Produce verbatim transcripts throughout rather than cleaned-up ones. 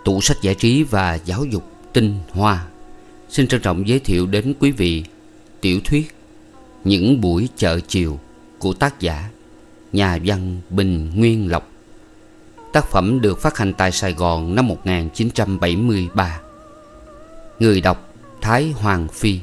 Tủ sách giải trí và giáo dục tinh hoa xin trân trọng giới thiệu đến quý vị tiểu thuyết Những buổi chợ chiều của tác giả nhà văn Bình Nguyên Lộc. Tác phẩm được phát hành tại Sài Gòn năm một nghìn chín trăm bảy mươi ba. Người đọc Thái Hoàng Phi.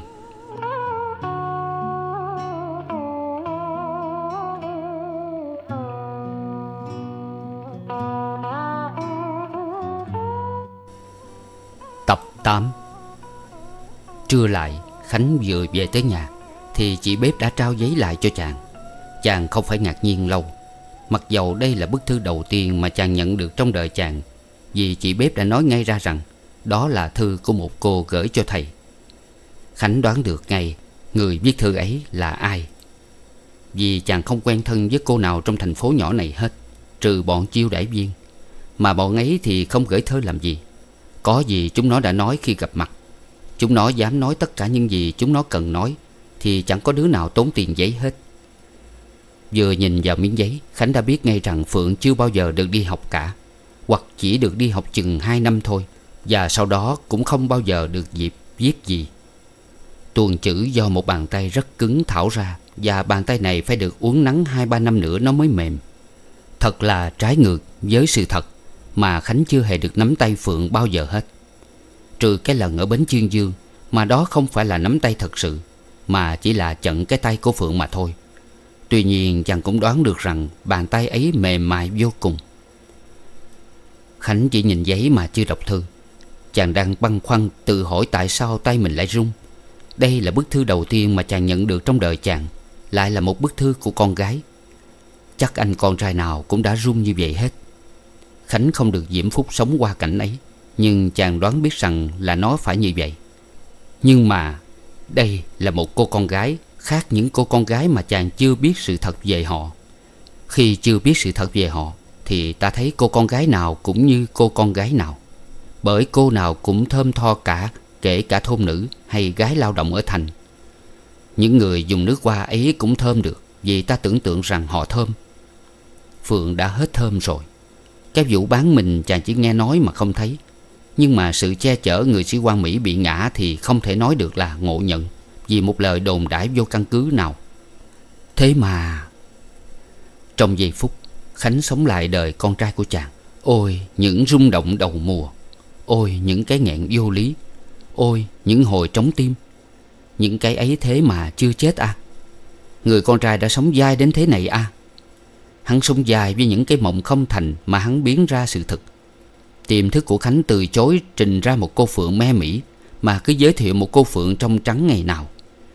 Tập tám. Trưa lại, Khánh vừa về tới nhà thì chị bếp đã trao giấy lại cho chàng. Chàng không phải ngạc nhiên lâu, mặc dầu đây là bức thư đầu tiên mà chàng nhận được trong đời chàng, vì chị bếp đã nói ngay ra rằng đó là thư của một cô gửi cho thầy. Khánh đoán được ngay người viết thư ấy là ai, vì chàng không quen thân với cô nào trong thành phố nhỏ này hết, trừ bọn chiêu đãi viên. Mà bọn ấy thì không gửi thơ làm gì. Có gì chúng nó đã nói khi gặp mặt. Chúng nó dám nói tất cả những gì chúng nó cần nói, thì chẳng có đứa nào tốn tiền giấy hết. Vừa nhìn vào miếng giấy, Khánh đã biết ngay rằng Phượng chưa bao giờ được đi học cả, hoặc chỉ được đi học chừng hai năm thôi, và sau đó cũng không bao giờ được dịp viết gì. Tuồng chữ do một bàn tay rất cứng thảo ra, và bàn tay này phải được uốn nắn hai ba năm nữa nó mới mềm. Thật là trái ngược với sự thật mà Khánh chưa hề được nắm tay Phượng bao giờ hết, trừ cái lần ở bến Chương Dương, mà đó không phải là nắm tay thật sự, mà chỉ là chận cái tay của Phượng mà thôi. Tuy nhiên chàng cũng đoán được rằng bàn tay ấy mềm mại vô cùng. Khánh chỉ nhìn giấy mà chưa đọc thư. Chàng đang băn khoăn tự hỏi tại sao tay mình lại run. Đây là bức thư đầu tiên mà chàng nhận được trong đời chàng, lại là một bức thư của con gái. Chắc anh con trai nào cũng đã run như vậy hết. Khánh không được diễm phúc sống qua cảnh ấy, nhưng chàng đoán biết rằng là nó phải như vậy. Nhưng mà đây là một cô con gái khác những cô con gái mà chàng chưa biết sự thật về họ. Khi chưa biết sự thật về họ thì ta thấy cô con gái nào cũng như cô con gái nào, bởi cô nào cũng thơm tho cả, kể cả thôn nữ hay gái lao động ở thành. Những người dùng nước hoa ấy cũng thơm được, vì ta tưởng tượng rằng họ thơm. Phượng đã hết thơm rồi. Cái vụ bán mình chàng chỉ nghe nói mà không thấy, nhưng mà sự che chở người sĩ quan Mỹ bị ngã thì không thể nói được là ngộ nhận, vì một lời đồn đãi vô căn cứ nào. Thế mà trong giây phút Khánh sống lại đời con trai của chàng. Ôi những rung động đầu mùa, ôi những cái nghẹn vô lý, ôi những hồi trống tim. Những cái ấy thế mà chưa chết à? Người con trai đã sống dai đến thế này à? Hắn sống dài với những cái mộng không thành mà hắn biến ra sự thực. Tiềm thức của Khánh từ chối trình ra một cô Phượng me Mỹ, mà cứ giới thiệu một cô Phượng trong trắng ngày nào.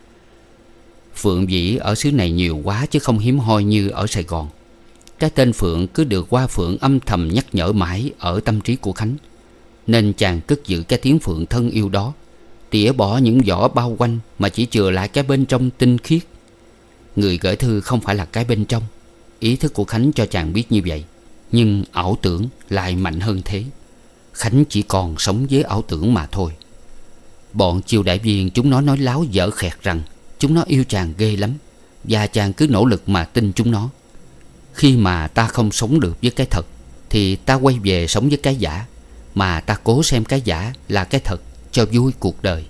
Phượng dĩ ở xứ này nhiều quá chứ không hiếm hoi như ở Sài Gòn. Cái tên Phượng cứ được Hoa Phượng âm thầm nhắc nhở mãi ở tâm trí của Khánh, nên chàng cất giữ cái tiếng Phượng thân yêu đó, tỉa bỏ những vỏ bao quanh mà chỉ chừa lại cái bên trong tinh khiết. Người gửi thư không phải là cái bên trong. Ý thức của Khánh cho chàng biết như vậy, nhưng ảo tưởng lại mạnh hơn thế. Khánh chỉ còn sống với ảo tưởng mà thôi. Bọn chiêu đại viên chúng nó nói láo dở khẹt rằng chúng nó yêu chàng ghê lắm, và chàng cứ nỗ lực mà tin chúng nó. Khi mà ta không sống được với cái thật thì ta quay về sống với cái giả, mà ta cố xem cái giả là cái thật cho vui cuộc đời.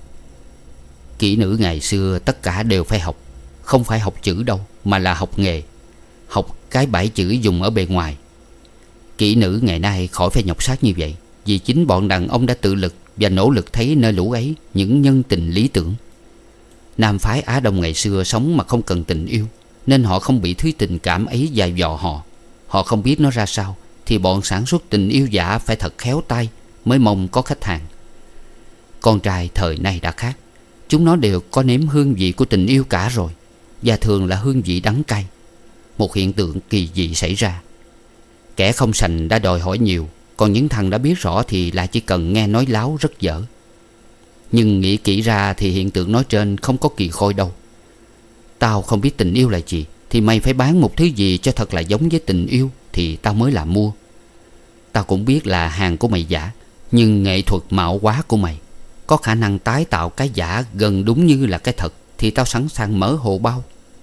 Kỹ nữ ngày xưa tất cả đều phải học. Không phải học chữ đâu, mà là học nghề, học cái bãi chữ dùng ở bề ngoài. Kỹ nữ ngày nay khỏi phải nhọc xác như vậy, vì chính bọn đàn ông đã tự lực và nỗ lực thấy nơi lũ ấy những nhân tình lý tưởng. Nam phái Á Đông ngày xưa sống mà không cần tình yêu, nên họ không bị thứ tình cảm ấy dày vò họ. Họ không biết nó ra sao, thì bọn sản xuất tình yêu giả phải thật khéo tay mới mong có khách hàng. Con trai thời nay đã khác. Chúng nó đều có nếm hương vị của tình yêu cả rồi, và thường là hương vị đắng cay. Một hiện tượng kỳ dị xảy ra. Kẻ không sành đã đòi hỏi nhiều, còn những thằng đã biết rõ thì lại chỉ cần nghe nói láo rất dở. Nhưng nghĩ kỹ ra thì hiện tượng nói trên không có kỳ khôi đâu. Tao không biết tình yêu là gì, thì mày phải bán một thứ gì cho thật là giống với tình yêu thì tao mới làm mua. Tao cũng biết là hàng của mày giả, nhưng nghệ thuật mạo hóa của mày có khả năng tái tạo cái giả gần đúng như là cái thật, thì tao sẵn sàng mở hồ bao.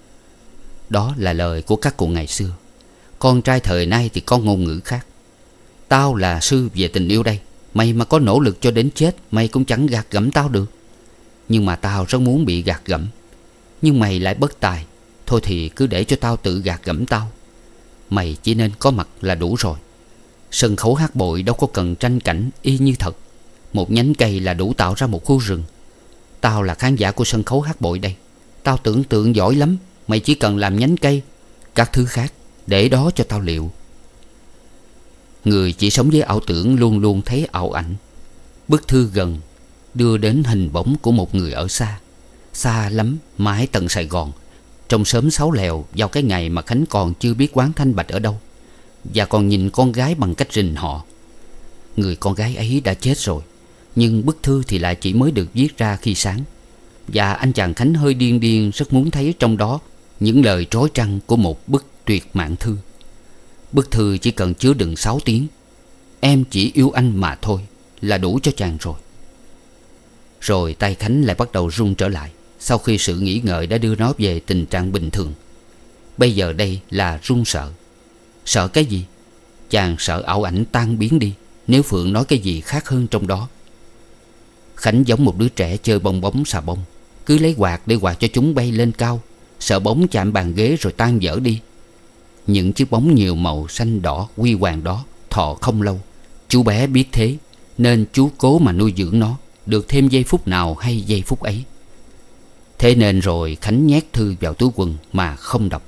Đó là lời của các cụ ngày xưa. Con trai thời nay thì có ngôn ngữ khác. Tao là sư về tình yêu đây, Mày mà có nỗ lực cho đến chết, mày cũng chẳng gạt gẫm tao được. Nhưng mà tao rất muốn bị gạt gẫm, nhưng mày lại bất tài. Thôi thì cứ để cho tao tự gạt gẫm tao. Mày chỉ nên có mặt là đủ rồi. Sân khấu hát bội đâu có cần tranh cảnh y như thật. Một nhánh cây là đủ tạo ra một khu rừng. Tao là khán giả của sân khấu hát bội đây. Tao tưởng tượng giỏi lắm. Mày chỉ cần làm nhánh cây, các thứ khác để đó cho tao liệu. Người chỉ sống với ảo tưởng luôn luôn thấy ảo ảnh. Bức thư gần đưa đến hình bóng của một người ở xa, xa lắm, mãi tận Sài Gòn, trong xóm Sáu Lèo, vào cái ngày mà Khánh còn chưa biết quán Thanh Bạch ở đâu, và còn nhìn con gái bằng cách rình họ. Người con gái ấy đã chết rồi, nhưng bức thư thì lại chỉ mới được viết ra khi sáng. Và anh chàng Khánh hơi điên điên rất muốn thấy trong đó những lời trói trăng của một bức tuyệt mạng thư. Bức thư chỉ cần chứa đựng sáu tiếng "Em chỉ yêu anh mà thôi" là đủ cho chàng rồi. Rồi tay Khánh lại bắt đầu run trở lại, sau khi sự nghĩ ngợi đã đưa nó về tình trạng bình thường. Bây giờ đây là run sợ. Sợ cái gì? Chàng sợ ảo ảnh tan biến đi nếu Phượng nói cái gì khác hơn trong đó. Khánh giống một đứa trẻ chơi bong bóng xà bông, cứ lấy quạt để quạt cho chúng bay lên cao, sợ bóng chạm bàn ghế rồi tan vỡ đi. Những chiếc bóng nhiều màu xanh đỏ huy hoàng đó thọ không lâu. Chú bé biết thế nên chú cố mà nuôi dưỡng nó, được thêm giây phút nào hay giây phút ấy. Thế nên rồi Khánh nhét thư vào túi quần mà không đọc.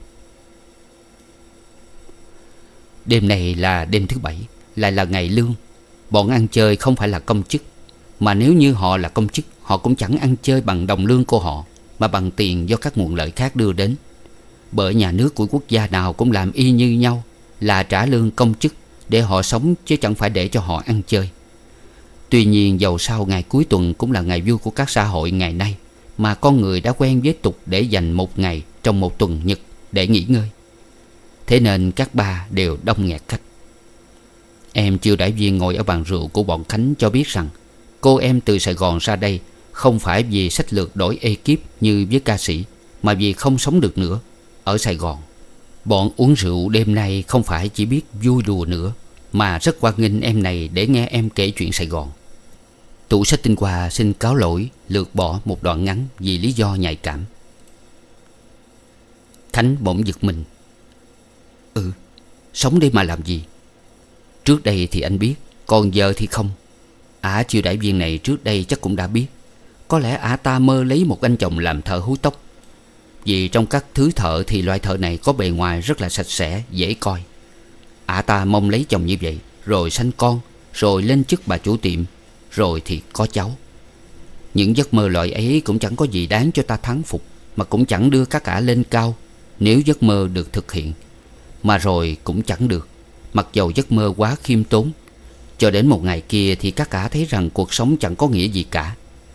Đêm này là đêm thứ bảy, lại là ngày lương. Bọn ăn chơi không phải là công chức, mà nếu như họ là công chức, họ cũng chẳng ăn chơi bằng đồng lương của họ, mà bằng tiền do các nguồn lợi khác đưa đến. Bởi nhà nước của quốc gia nào cũng làm y như nhau, là trả lương công chức để họ sống, chứ chẳng phải để cho họ ăn chơi. Tuy nhiên dầu sao ngày cuối tuần cũng là ngày vui của các xã hội ngày nay, mà con người đã quen với tục để dành một ngày trong một tuần nhật để nghỉ ngơi. Thế nên các ba đều đông nghẹt khách. Em chiêu đãi viên ngồi ở bàn rượu của bọn Khánh cho biết rằng cô em từ Sài Gòn ra đây không phải vì sách lược đổi ekip như với ca sĩ, mà vì không sống được nữa ở Sài Gòn. Bọn uống rượu đêm nay không phải chỉ biết vui đùa nữa, mà rất hoan nghênh em này để nghe em kể chuyện Sài Gòn. Tủ sách tinh hoa xin cáo lỗi lược bỏ một đoạn ngắn vì lý do nhạy cảm. Khánh bỗng giật mình. Ừ, sống đây mà làm gì? Trước đây thì anh biết, còn giờ thì không. Ả chiêu đãi viên này trước đây chắc cũng đã biết. Có lẽ ả ta mơ lấy một anh chồng làm thợ húi tóc. Vì trong các thứ thợ thì loại thợ này có bề ngoài rất là sạch sẽ, dễ coi. Ả ta mong lấy chồng như vậy, rồi sanh con, rồi lên chức bà chủ tiệm, rồi thì có cháu. Những giấc mơ loại ấy cũng chẳng có gì đáng cho ta thán phục, mà cũng chẳng đưa các ả lên cao nếu giấc mơ được thực hiện. Mà rồi cũng chẳng được, mặc dầu giấc mơ quá khiêm tốn. Cho đến một ngày kia thì các ả thấy rằng cuộc sống chẳng có nghĩa gì cả.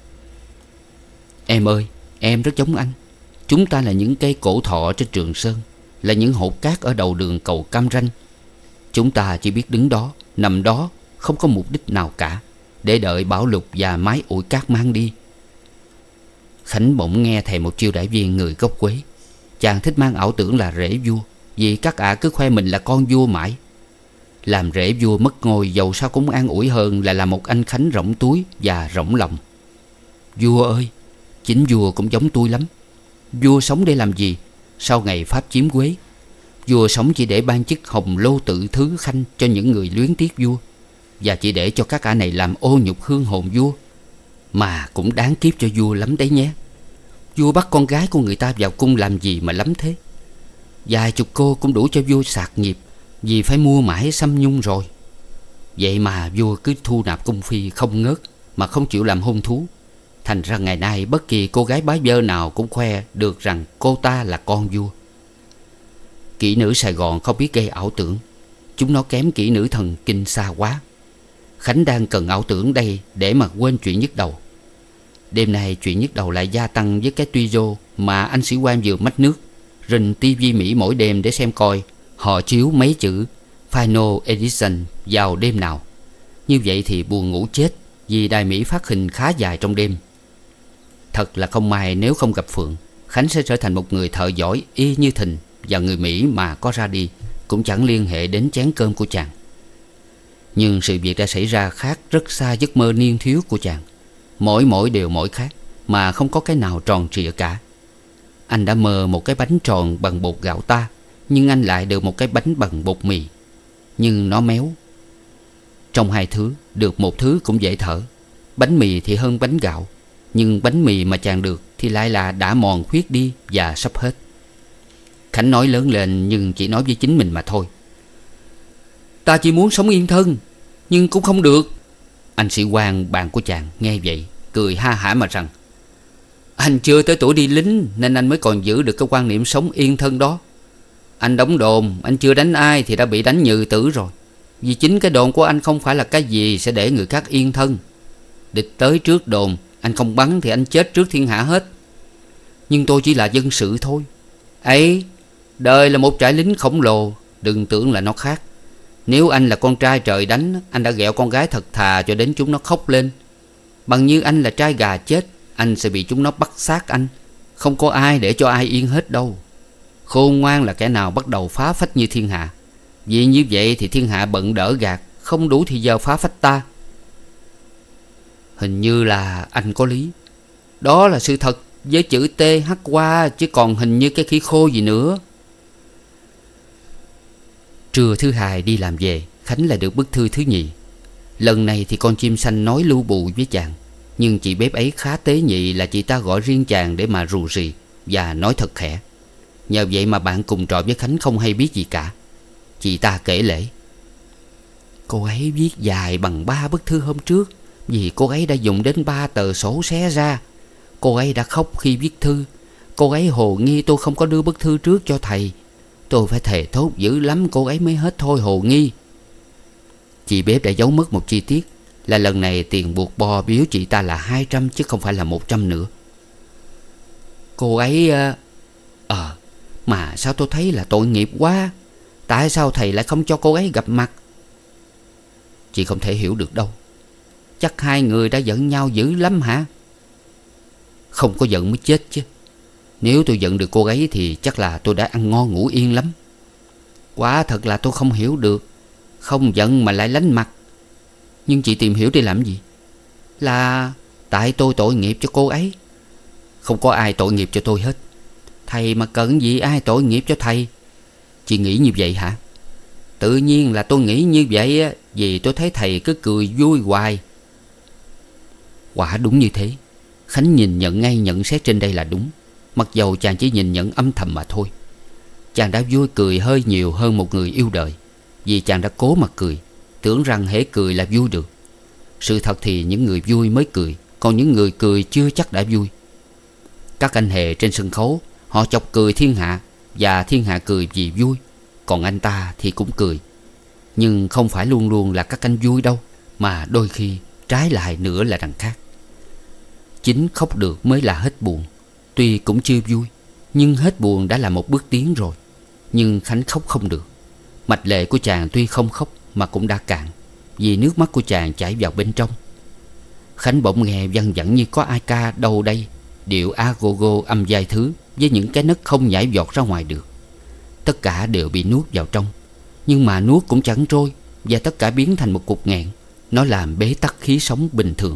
Em ơi, em rất giống anh. Chúng ta là những cây cổ thọ trên Trường Sơn, là những hột cát ở đầu đường cầu Cam Ranh. Chúng ta chỉ biết đứng đó, nằm đó, không có mục đích nào cả, để đợi bão lụt và mái ủi cát mang đi. Khánh bỗng nghe thèm một chiêu đãi viên người gốc Quế. Chàng thích mang ảo tưởng là rể vua, vì các ả cứ khoe mình là con vua mãi. Làm rể vua mất ngôi dầu sao cũng an ủi hơn là làm một anh Khánh rỗng túi và rỗng lòng. Vua ơi, chính vua cũng giống tôi lắm. Vua sống để làm gì sau ngày Pháp chiếm Quế? Vua sống chỉ để ban chức hồng lô tự thứ khanh cho những người luyến tiếc vua, và chỉ để cho các ả này làm ô nhục hương hồn vua. Mà cũng đáng kiếp cho vua lắm đấy nhé. Vua bắt con gái của người ta vào cung làm gì mà lắm thế? Vài chục cô cũng đủ cho vua sạc nhịp, vì phải mua mãi xăm nhung rồi. Vậy mà vua cứ thu nạp cung phi không ngớt, mà không chịu làm hôn thú. Thành ra ngày nay bất kỳ cô gái bái vơ nào cũng khoe được rằng cô ta là con vua. Kỹ nữ Sài Gòn không biết gây ảo tưởng. Chúng nó kém kỹ nữ thần Kinh xa quá. Khánh đang cần ảo tưởng đây để mà quên chuyện nhức đầu. Đêm nay chuyện nhức đầu lại gia tăng với cái tuyzo mà anh sĩ quan vừa mách nước, rình tivi Mỹ mỗi đêm để xem coi họ chiếu mấy chữ Final Edition vào đêm nào. Như vậy thì buồn ngủ chết, vì đài Mỹ phát hình khá dài trong đêm. Thật là không may nếu không gặp Phượng, Khánh sẽ trở thành một người thợ giỏi y như Thình, và người Mỹ mà có ra đi cũng chẳng liên hệ đến chén cơm của chàng. Nhưng sự việc đã xảy ra khác rất xa giấc mơ niên thiếu của chàng. Mỗi mỗi đều mỗi khác, mà không có cái nào tròn trịa cả. Anh đã mơ một cái bánh tròn bằng bột gạo ta, nhưng anh lại được một cái bánh bằng bột mì, nhưng nó méo. Trong hai thứ, được một thứ cũng dễ thở. Bánh mì thì hơn bánh gạo, nhưng bánh mì mà chàng được thì lại là đã mòn khuyết đi và sắp hết. Khánh nói lớn lên nhưng chỉ nói với chính mình mà thôi. Ta chỉ muốn sống yên thân, nhưng cũng không được. Anh sĩ quan bạn của chàng nghe vậy cười ha hả mà rằng: Anh chưa tới tuổi đi lính nên anh mới còn giữ được cái quan niệm sống yên thân đó. Anh đóng đồn, anh chưa đánh ai thì đã bị đánh nhừ tử rồi. Vì chính cái đồn của anh không phải là cái gì sẽ để người khác yên thân. Địch tới trước đồn, anh không bắn thì anh chết trước thiên hạ hết. Nhưng tôi chỉ là dân sự thôi. Ấy, đời là một trại lính khổng lồ, đừng tưởng là nó khác. Nếu anh là con trai trời đánh, anh đã ghẹo con gái thật thà cho đến chúng nó khóc lên. Bằng như anh là trai gà chết, anh sẽ bị chúng nó bắt xác anh. Không có ai để cho ai yên hết đâu. Khôn ngoan là kẻ nào bắt đầu phá phách như thiên hạ. Vì như vậy thì thiên hạ bận đỡ gạt, không đủ thì giờ phá phách ta. Hình như là anh có lý. Đó là sự thật với chữ T H qua, chứ còn hình như cái khỉ khô gì nữa. Trưa thứ hai đi làm về, Khánh lại được bức thư thứ nhì. Lần này thì con chim xanh nói lu bù với chàng. Nhưng chị bếp ấy khá tế nhị là chị ta gọi riêng chàng để mà rù rì và nói thật khẽ. Nhờ vậy mà bạn cùng trọ với Khánh không hay biết gì cả. Chị ta kể lể: Cô ấy viết dài bằng ba bức thư hôm trước, vì cô ấy đã dùng đến ba tờ sổ xé ra. Cô ấy đã khóc khi viết thư. Cô ấy hồ nghi tôi không có đưa bức thư trước cho thầy. Tôi phải thề thốt dữ lắm cô ấy mới hết thôi hồ nghi. Chị bếp đã giấu mất một chi tiết, là lần này tiền buộc bo biếu chị ta là hai trăm chứ không phải là một trăm nữa. Cô ấy... Ờ à, mà sao tôi thấy là tội nghiệp quá. Tại sao thầy lại không cho cô ấy gặp mặt? Chị không thể hiểu được đâu. Chắc hai người đã giận nhau dữ lắm hả? Không có giận mới chết chứ. Nếu tôi giận được cô ấy thì chắc là tôi đã ăn ngon ngủ yên lắm. Quả thật là tôi không hiểu được. Không giận mà lại lánh mặt. Nhưng chị tìm hiểu để làm gì? Là tại tôi tội nghiệp cho cô ấy. Không có ai tội nghiệp cho tôi hết. Thầy mà cần gì ai tội nghiệp cho thầy? Chị nghĩ như vậy hả? Tự nhiên là tôi nghĩ như vậy á, vì tôi thấy thầy cứ cười vui hoài. Quả đúng như thế. Khánh nhìn nhận ngay nhận xét trên đây là đúng, mặc dầu chàng chỉ nhìn nhận âm thầm mà thôi. Chàng đã vui cười hơi nhiều hơn một người yêu đời, vì chàng đã cố mà cười, tưởng rằng hễ cười là vui được. Sự thật thì những người vui mới cười, còn những người cười chưa chắc đã vui. Các anh hề trên sân khấu, họ chọc cười thiên hạ, và thiên hạ cười vì vui. Còn anh ta thì cũng cười. Nhưng không phải luôn luôn là các anh vui đâu, mà đôi khi trái lại nữa là đằng khác. Chính khóc được mới là hết buồn. Tuy cũng chưa vui, nhưng hết buồn đã là một bước tiến rồi. Nhưng Khánh khóc không được. Mạch lệ của chàng tuy không khóc mà cũng đã cạn, vì nước mắt của chàng chảy vào bên trong. Khánh bỗng nghe văng vẳng như có ai ca đâu đây, điệu agogo âm giai thứ, với những cái nấc không nhảy vọt ra ngoài được. Tất cả đều bị nuốt vào trong. Nhưng mà nuốt cũng chẳng trôi, và tất cả biến thành một cục nghẹn. Nó làm bế tắc khí sống bình thường.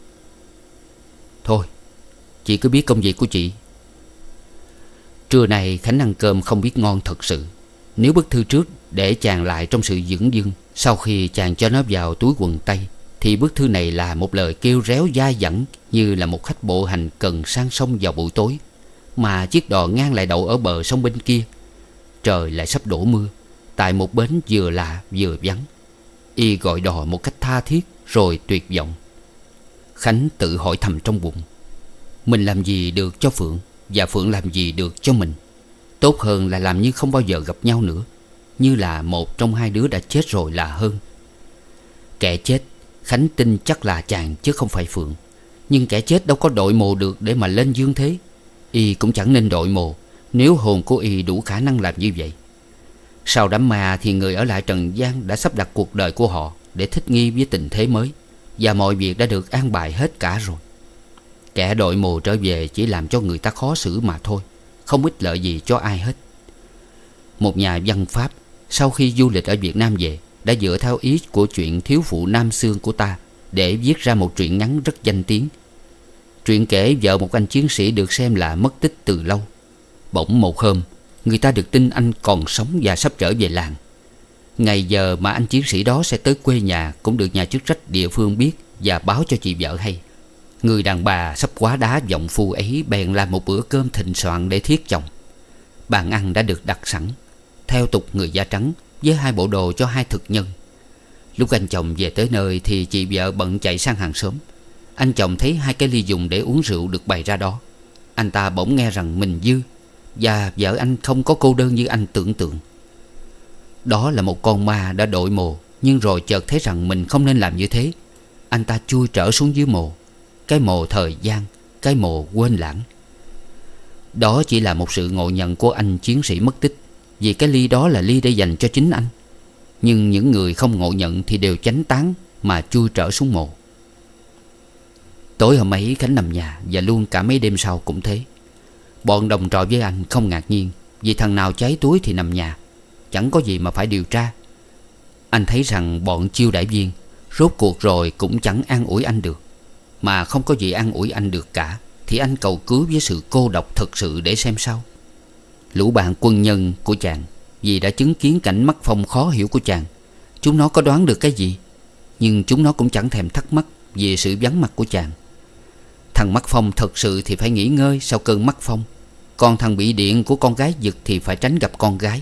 Thôi, chị cứ biết công việc của chị. Trưa này Khánh ăn cơm không biết ngon thật sự. Nếu bức thư trước để chàng lại trong sự dửng dưng, sau khi chàng cho nó vào túi quần tây, thì bức thư này là một lời kêu réo dai dẳng, như là một khách bộ hành cần sang sông vào buổi tối. Mà chiếc đò ngang lại đậu ở bờ sông bên kia. Trời lại sắp đổ mưa, tại một bến vừa lạ vừa vắng. Y gọi đò một cách tha thiết rồi tuyệt vọng. Khánh tự hỏi thầm trong bụng, mình làm gì được cho Phượng, và Phượng làm gì được cho mình. Tốt hơn là làm như không bao giờ gặp nhau nữa, như là một trong hai đứa đã chết rồi là hơn. Kẻ chết Khánh tin chắc là chàng chứ không phải Phượng. Nhưng kẻ chết đâu có đội mồ được để mà lên dương thế. Y cũng chẳng nên đội mồ, nếu hồn của Y đủ khả năng làm như vậy. Sau đám ma thì người ở lại trần gian đã sắp đặt cuộc đời của họ để thích nghi với tình thế mới, và mọi việc đã được an bài hết cả rồi. Kẻ đội mồ trở về chỉ làm cho người ta khó xử mà thôi, không ích lợi gì cho ai hết. Một nhà văn Pháp sau khi du lịch ở Việt Nam về, đã dựa theo ý của chuyện Thiếu phụ Nam Xương của ta để viết ra một truyện ngắn rất danh tiếng. Truyện kể vợ một anh chiến sĩ được xem là mất tích từ lâu. Bỗng một hôm, người ta được tin anh còn sống và sắp trở về làng. Ngày giờ mà anh chiến sĩ đó sẽ tới quê nhà cũng được nhà chức trách địa phương biết và báo cho chị vợ hay. Người đàn bà sắp quá đá vọng phu ấy bèn làm một bữa cơm thịnh soạn để thiết chồng. Bàn ăn đã được đặt sẵn theo tục người da trắng, với hai bộ đồ cho hai thực nhân. Lúc anh chồng về tới nơi thì chị vợ bận chạy sang hàng xóm. Anh chồng thấy hai cái ly dùng để uống rượu được bày ra đó. Anh ta bỗng nghe rằng mình dư, và vợ anh không có cô đơn như anh tưởng tượng. Đó là một con ma đã đội mồ, nhưng rồi chợt thấy rằng mình không nên làm như thế. Anh ta chui trở xuống dưới mồ, cái mồ thời gian, cái mồ quên lãng. Đó chỉ là một sự ngộ nhận của anh chiến sĩ mất tích, vì cái ly đó là ly để dành cho chính anh. Nhưng những người không ngộ nhận thì đều chánh tán mà chui trở xuống mồ. Tối hôm ấy Khánh nằm nhà, và luôn cả mấy đêm sau cũng thế. Bọn đồng trọ với anh không ngạc nhiên, vì thằng nào cháy túi thì nằm nhà, chẳng có gì mà phải điều tra. Anh thấy rằng bọn chiêu đãi viên rốt cuộc rồi cũng chẳng an ủi anh được. Mà không có gì an ủi anh được cả, thì anh cầu cứu với sự cô độc thực sự để xem sao. Lũ bạn quân nhân của chàng vì đã chứng kiến cảnh mắt phong khó hiểu của chàng, chúng nó có đoán được cái gì. Nhưng chúng nó cũng chẳng thèm thắc mắc về sự vắng mặt của chàng. Thằng mắt phong thật sự thì phải nghỉ ngơi sau cơn mắt phong, còn thằng bị điện của con gái giật thì phải tránh gặp con gái.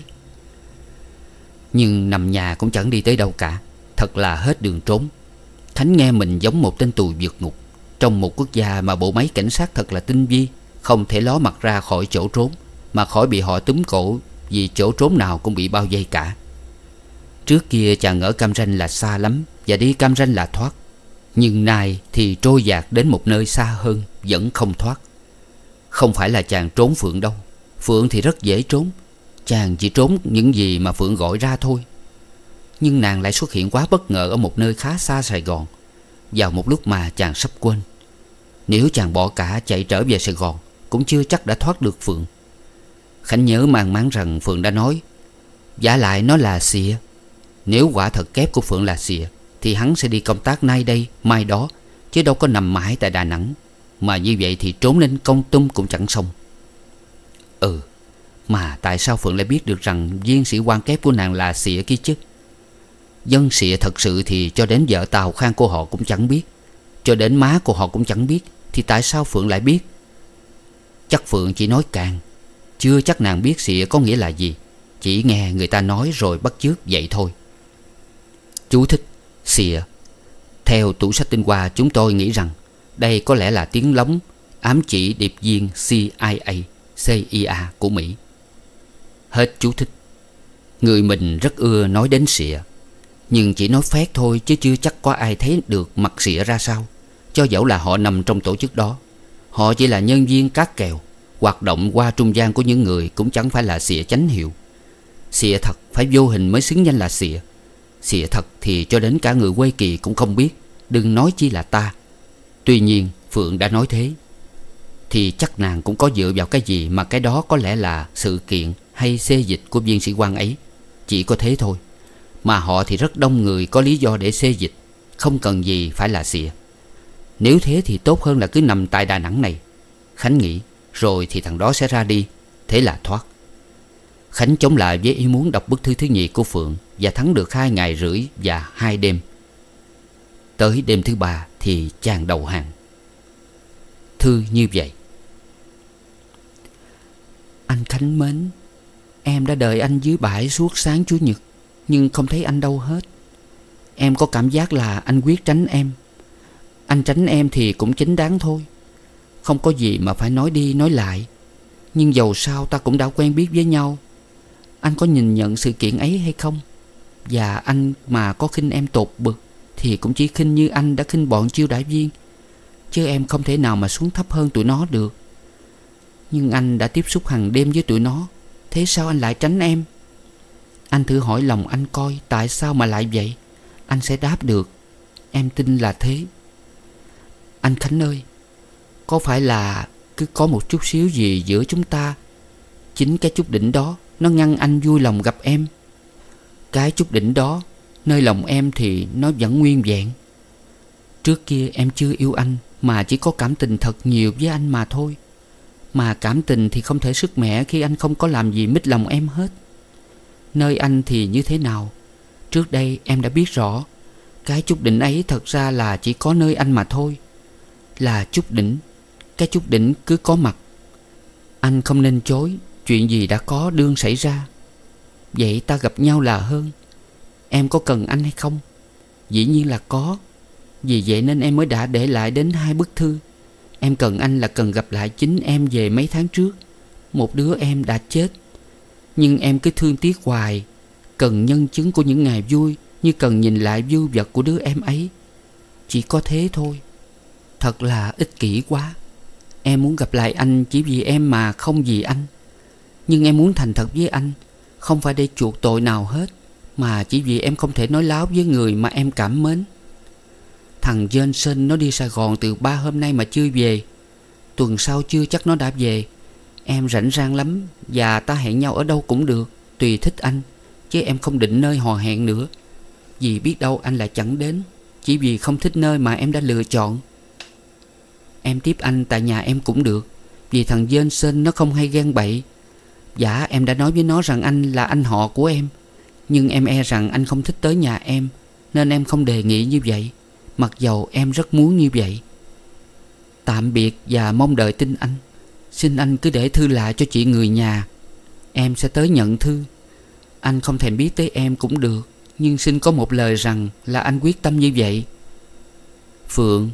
Nhưng nằm nhà cũng chẳng đi tới đâu cả, thật là hết đường trốn. Khánh nghe mình giống một tên tù vượt ngục, trong một quốc gia mà bộ máy cảnh sát thật là tinh vi, không thể ló mặt ra khỏi chỗ trốn mà khỏi bị họ túm cổ, vì chỗ trốn nào cũng bị bao vây cả. Trước kia chàng ở Cam Ranh là xa lắm, và đi Cam Ranh là thoát. Nhưng nay thì trôi dạt đến một nơi xa hơn, vẫn không thoát. Không phải là chàng trốn Phượng đâu, Phượng thì rất dễ trốn. Chàng chỉ trốn những gì mà Phượng gọi ra thôi. Nhưng nàng lại xuất hiện quá bất ngờ ở một nơi khá xa Sài Gòn, vào một lúc mà chàng sắp quên. Nếu chàng bỏ cả chạy trở về Sài Gòn, cũng chưa chắc đã thoát được Phượng. Khánh nhớ mang máng rằng Phượng đã nói, vả lại nó là xịa. Nếu quả thật kép của Phượng là xịa, thì hắn sẽ đi công tác nay đây mai đó, chứ đâu có nằm mãi tại Đà Nẵng. Mà như vậy thì trốn lên Kon Tum cũng chẳng xong. Ừ, mà tại sao Phượng lại biết được rằng viên sĩ quan kép của nàng là xịa kia chứ? Dân xịa thật sự thì cho đến vợ Tào Khang của họ cũng chẳng biết, cho đến má của họ cũng chẳng biết, thì tại sao Phượng lại biết? Chắc Phượng chỉ nói càng, chưa chắc nàng biết xịa có nghĩa là gì, chỉ nghe người ta nói rồi bắt chước vậy thôi. Chú thích: xịa. Theo tủ sách tinh hoa, chúng tôi nghĩ rằng đây có lẽ là tiếng lóng ám chỉ điệp viên C I A, C I A của Mỹ. Hết chú thích. Người mình rất ưa nói đến xịa, nhưng chỉ nói phét thôi, chứ chưa chắc có ai thấy được mặt xịa ra sao. Cho dẫu là họ nằm trong tổ chức đó, họ chỉ là nhân viên cát kèo, hoạt động qua trung gian của những người cũng chẳng phải là xịa chánh hiệu. Xịa thật phải vô hình mới xứng danh là xịa. Xịa thật thì cho đến cả người quê kỳ cũng không biết, đừng nói chi là ta. Tuy nhiên Phượng đã nói thế, thì chắc nàng cũng có dựa vào cái gì mà cái đó có lẽ là sự kiện hay xê dịch của viên sĩ quan ấy. Chỉ có thế thôi. Mà họ thì rất đông người có lý do để xê dịch, không cần gì phải là xịa. Nếu thế thì tốt hơn là cứ nằm tại Đà Nẵng này, Khánh nghĩ. Rồi thì thằng đó sẽ ra đi, thế là thoát. Khánh chống lại với ý muốn đọc bức thư thứ nhì của Phượng, và thắng được hai ngày rưỡi và hai đêm. Tới đêm thứ ba thì chàng đầu hàng. Thư như vậy: Anh Khánh mến, em đã đợi anh dưới bãi suốt sáng Chủ nhật, nhưng không thấy anh đâu hết. Em có cảm giác là anh quyết tránh em. Anh tránh em thì cũng chính đáng thôi, không có gì mà phải nói đi nói lại. Nhưng dầu sao ta cũng đã quen biết với nhau. Anh có nhìn nhận sự kiện ấy hay không? Và anh mà có khinh em tột bực, thì cũng chỉ khinh như anh đã khinh bọn chiêu đãi viên, chứ em không thể nào mà xuống thấp hơn tụi nó được. Nhưng anh đã tiếp xúc hàng đêm với tụi nó, thế sao anh lại tránh em? Anh thử hỏi lòng anh coi tại sao mà lại vậy. Anh sẽ đáp được, em tin là thế. Anh Khánh ơi, có phải là cứ có một chút xíu gì giữa chúng ta, chính cái chút đỉnh đó nó ngăn anh vui lòng gặp em. Cái chút đỉnh đó nơi lòng em thì nó vẫn nguyên vẹn. Trước kia em chưa yêu anh, mà chỉ có cảm tình thật nhiều với anh mà thôi. Mà cảm tình thì không thể sức mẻ khi anh không có làm gì mít lòng em hết. Nơi anh thì như thế nào, trước đây em đã biết rõ. Cái chút đỉnh ấy thật ra là chỉ có nơi anh mà thôi. Là chút đỉnh. Cái chút đỉnh cứ có mặt. Anh không nên chối. Chuyện gì đã có đương xảy ra. Vậy ta gặp nhau là hơn. Em có cần anh hay không? Dĩ nhiên là có. Vì vậy nên em mới đã để lại đến hai bức thư. Em cần anh là cần gặp lại chính em về mấy tháng trước. Một đứa em đã chết. Nhưng em cứ thương tiếc hoài. Cần nhân chứng của những ngày vui, như cần nhìn lại vưu vật của đứa em ấy. Chỉ có thế thôi. Thật là ích kỷ quá. Em muốn gặp lại anh chỉ vì em mà không vì anh. Nhưng em muốn thành thật với anh, không phải để chuộc tội nào hết, mà chỉ vì em không thể nói láo với người mà em cảm mến. Thằng Johnson nó đi Sài Gòn từ ba hôm nay mà chưa về. Tuần sau chưa chắc nó đã về. Em rảnh rang lắm, và ta hẹn nhau ở đâu cũng được, tùy thích anh. Chứ em không định nơi hò hẹn nữa. Vì biết đâu anh lại chẳng đến, chỉ vì không thích nơi mà em đã lựa chọn. Em tiếp anh tại nhà em cũng được, vì thằng Johnson nó không hay ghen bậy. Dạ em đã nói với nó rằng anh là anh họ của em. Nhưng em e rằng anh không thích tới nhà em, nên em không đề nghị như vậy, mặc dầu em rất muốn như vậy. Tạm biệt và mong đợi tin anh. Xin anh cứ để thư lại cho chị người nhà. Em sẽ tới nhận thư. Anh không thèm biết tới em cũng được, nhưng xin có một lời rằng là anh quyết tâm như vậy. Phượng.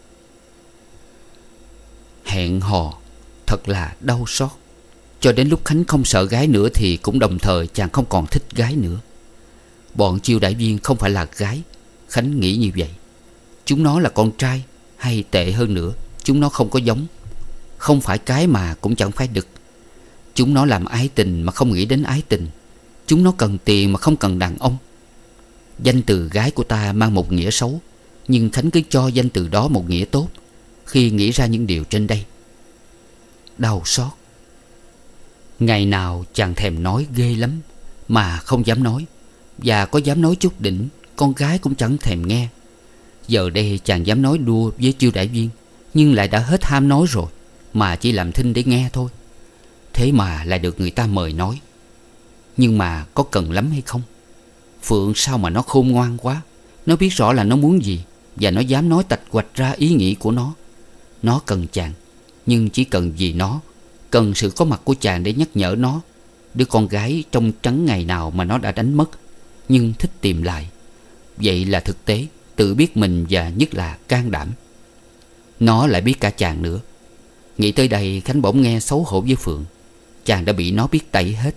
Hẹn hò thật là đau xót. Cho đến lúc Khánh không sợ gái nữa thì cũng đồng thời chàng không còn thích gái nữa. Bọn chiêu đãi viên không phải là gái, Khánh nghĩ như vậy. Chúng nó là con trai, hay tệ hơn nữa, chúng nó không có giống. Không phải cái mà cũng chẳng phải đực. Chúng nó làm ái tình mà không nghĩ đến ái tình. Chúng nó cần tiền mà không cần đàn ông. Danh từ gái của ta mang một nghĩa xấu, nhưng Khánh cứ cho danh từ đó một nghĩa tốt khi nghĩ ra những điều trên đây. Đau xót. Ngày nào chàng thèm nói ghê lắm, mà không dám nói. Và có dám nói chút đỉnh, con gái cũng chẳng thèm nghe. Giờ đây chàng dám nói đùa với chiêu đãi viên, nhưng lại đã hết ham nói rồi, mà chỉ làm thinh để nghe thôi. Thế mà lại được người ta mời nói. Nhưng mà có cần lắm hay không? Phượng sao mà nó khôn ngoan quá. Nó biết rõ là nó muốn gì, và nó dám nói tạch hoạch ra ý nghĩ của nó. Nó cần chàng, nhưng chỉ cần vì nó, cần sự có mặt của chàng để nhắc nhở nó. Đứa con gái trong trắng ngày nào mà nó đã đánh mất, nhưng thích tìm lại. Vậy là thực tế, tự biết mình và nhất là can đảm. Nó lại biết cả chàng nữa. Nghĩ tới đây Khánh bỗng nghe xấu hổ với Phượng. Chàng đã bị nó biết tẩy hết.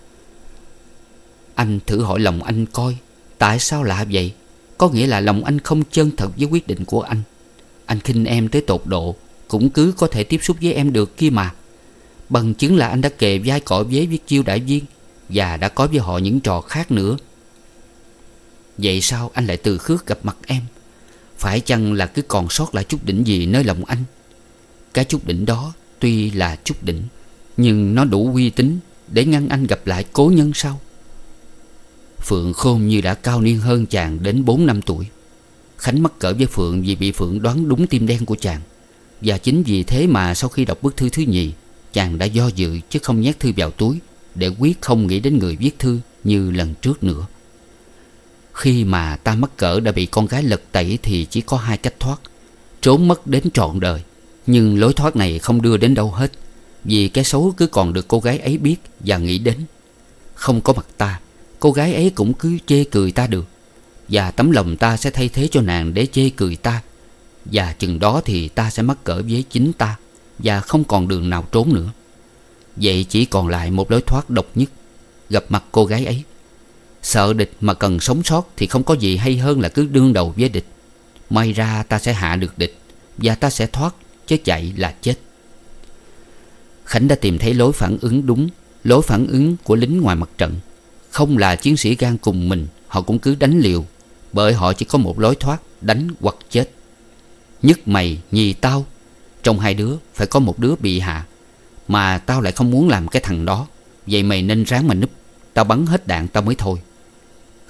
Anh thử hỏi lòng anh coi, tại sao lạ vậy? Có nghĩa là lòng anh không chân thật với quyết định của anh. Anh khinh em tới tột độ, cũng cứ có thể tiếp xúc với em được kia mà. Bằng chứng là anh đã kề vai cọ vế với chiêu đãi viên, và đã có với họ những trò khác nữa. Vậy sao anh lại từ khước gặp mặt em? Phải chăng là cứ còn sót lại chút đỉnh gì nơi lòng anh? Cái chút đỉnh đó tuy là chút đỉnh, nhưng nó đủ uy tín để ngăn anh gặp lại cố nhân sao? Phượng khôn như đã cao niên hơn chàng đến bốn năm tuổi. Khánh mắc cỡ với Phượng vì bị Phượng đoán đúng tim đen của chàng. Và chính vì thế mà sau khi đọc bức thư thứ nhì, chàng đã do dự chứ không nhét thư vào túi, để quyết không nghĩ đến người viết thư như lần trước nữa. Khi mà ta mắc cỡ đã bị con gái lật tẩy thì chỉ có hai cách thoát: trốn mất đến trọn đời. Nhưng lối thoát này không đưa đến đâu hết, vì cái xấu cứ còn được cô gái ấy biết và nghĩ đến. Không có mặt ta, cô gái ấy cũng cứ chê cười ta được, và tấm lòng ta sẽ thay thế cho nàng để chê cười ta. Và chừng đó thì ta sẽ mắc cỡ với chính ta, và không còn đường nào trốn nữa. Vậy chỉ còn lại một lối thoát độc nhất: gặp mặt cô gái ấy. Sợ địch mà cần sống sót thì không có gì hay hơn là cứ đương đầu với địch. May ra ta sẽ hạ được địch, và ta sẽ thoát, chứ chạy là chết. Khánh đã tìm thấy lối phản ứng đúng, lối phản ứng của lính ngoài mặt trận. Không là chiến sĩ gan cùng mình, họ cũng cứ đánh liều, bởi họ chỉ có một lối thoát: đánh hoặc chết. Nhất mày nhì tao, trong hai đứa phải có một đứa bị hạ. Mà tao lại không muốn làm cái thằng đó. Vậy mày nên ráng mà núp, tao bắn hết đạn tao mới thôi.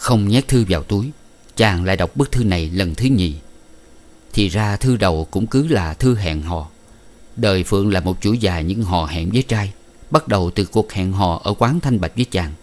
Không nhét thư vào túi, chàng lại đọc bức thư này lần thứ nhì. Thì ra thư đầu cũng cứ là thư hẹn hò. Đời Phượng là một chuỗi dài những hò hẹn với trai, bắt đầu từ cuộc hẹn hò ở quán Thanh Bạch với chàng.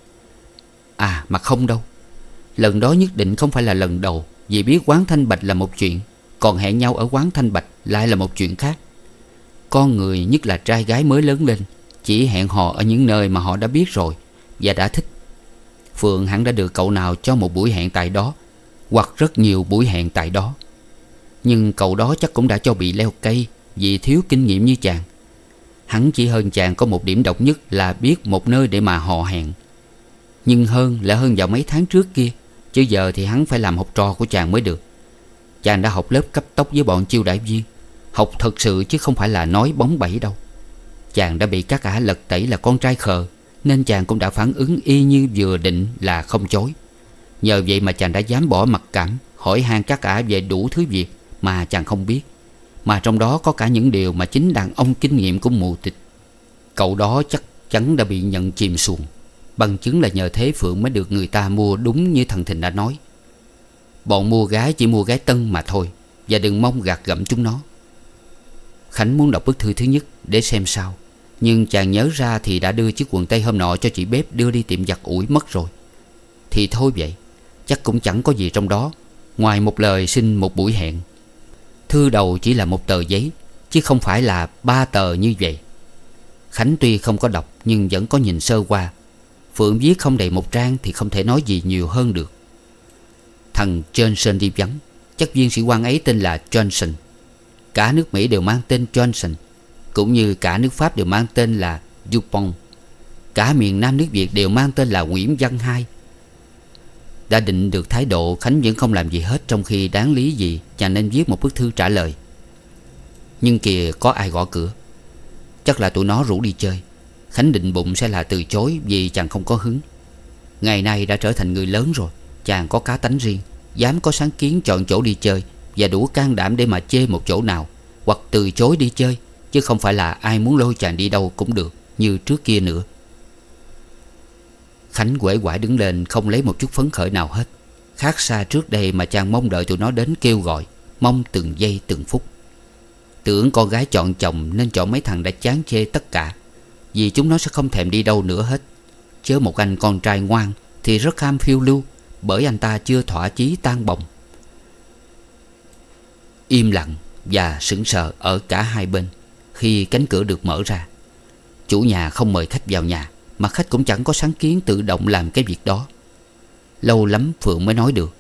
À mà không đâu, lần đó nhất định không phải là lần đầu. Vì biết quán Thanh Bạch là một chuyện, còn hẹn nhau ở quán Thanh Bạch lại là một chuyện khác. Con người, nhất là trai gái mới lớn lên, chỉ hẹn hò ở những nơi mà họ đã biết rồi và đã thích. Phượng hẳn đã được cậu nào cho một buổi hẹn tại đó, hoặc rất nhiều buổi hẹn tại đó. Nhưng cậu đó chắc cũng đã cho bị leo cây vì thiếu kinh nghiệm như chàng. Hắn chỉ hơn chàng có một điểm độc nhất là biết một nơi để mà hò hẹn. Nhưng hơn là hơn vào mấy tháng trước kia, chứ giờ thì hắn phải làm học trò của chàng mới được. Chàng đã học lớp cấp tốc với bọn chiêu đãi viên, học thật sự chứ không phải là nói bóng bẩy đâu. Chàng đã bị các ả lật tẩy là con trai khờ, nên chàng cũng đã phản ứng y như vừa định là không chối. Nhờ vậy mà chàng đã dám bỏ mặc cảm, hỏi han các ả về đủ thứ việc mà chàng không biết, mà trong đó có cả những điều mà chính đàn ông kinh nghiệm của mù tịch. Cậu đó chắc chắn đã bị nhận chìm xuồng. Bằng chứng là nhờ thế Phượng mới được người ta mua đúng như thằng Thịnh đã nói. Bọn mua gái chỉ mua gái tân mà thôi, và đừng mong gạt gẫm chúng nó. Khánh muốn đọc bức thư thứ nhất để xem sao, nhưng chàng nhớ ra thì đã đưa chiếc quần tây hôm nọ cho chị bếp đưa đi tiệm giặt ủi mất rồi. Thì thôi vậy, chắc cũng chẳng có gì trong đó ngoài một lời xin một buổi hẹn. Thư đầu chỉ là một tờ giấy, chứ không phải là ba tờ như vậy. Khánh tuy không có đọc nhưng vẫn có nhìn sơ qua. Phượng viết không đầy một trang thì không thể nói gì nhiều hơn được. Thằng Johnson đi vắng, chắc viên sĩ quan ấy tên là Johnson. Cả nước Mỹ đều mang tên Johnson, cũng như cả nước Pháp đều mang tên là Dupont. Cả miền Nam nước Việt đều mang tên là Nguyễn Văn Hai. Đã định được thái độ, Khánh vẫn không làm gì hết, trong khi đáng lý gì chàng nên viết một bức thư trả lời. Nhưng kìa, có ai gõ cửa. Chắc là tụi nó rủ đi chơi. Khánh định bụng sẽ là từ chối vì chàng không có hứng. Ngày nay đã trở thành người lớn rồi, chàng có cá tánh riêng, dám có sáng kiến chọn chỗ đi chơi, và đủ can đảm để mà chê một chỗ nào, hoặc từ chối đi chơi, chứ không phải là ai muốn lôi chàng đi đâu cũng được như trước kia nữa. Khánh uể oải đứng lên, không lấy một chút phấn khởi nào hết. Khác xa trước đây mà chàng mong đợi tụi nó đến kêu gọi, mong từng giây từng phút. Tưởng con gái chọn chồng nên chọn mấy thằng đã chán chê tất cả, vì chúng nó sẽ không thèm đi đâu nữa hết. Chớ một anh con trai ngoan thì rất ham phiêu lưu, bởi anh ta chưa thỏa chí tan bồng. Im lặng và sững sờ ở cả hai bên khi cánh cửa được mở ra. Chủ nhà không mời khách vào nhà, mà khách cũng chẳng có sáng kiến tự động làm cái việc đó. Lâu lắm Phượng mới nói được: